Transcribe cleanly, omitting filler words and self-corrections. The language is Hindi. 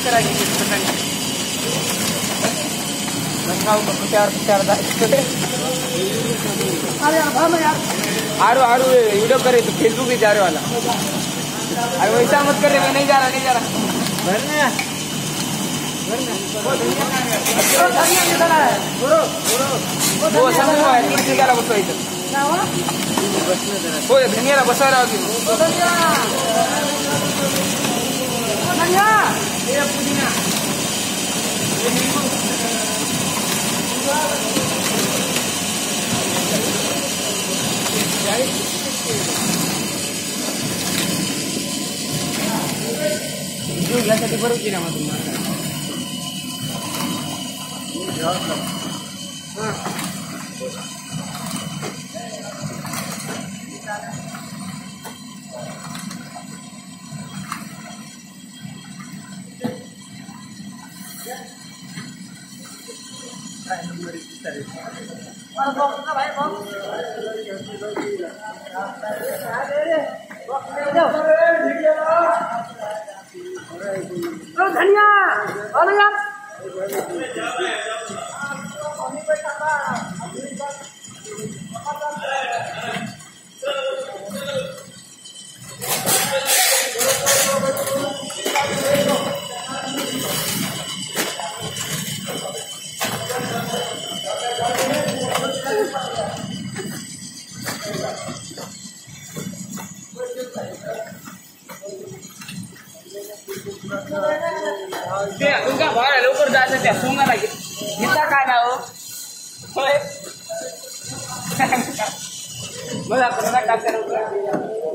करायची आरू आरू वीडियो करे तो फेसबुक पे जा रहे वाला। अरे वैसा मत कर रहे, मैं नहीं जा रहा, नहीं जा रहा। वो समोसा है, तीन निघाला बसवायचं हो, धनियाला बसवायला होती घ्यासाठी बरोबर की ना मग तुम्हाला धनिया तुमका भाव लवकर जायचं त्या सोंगाला घेता काय ना हो होय बघा काय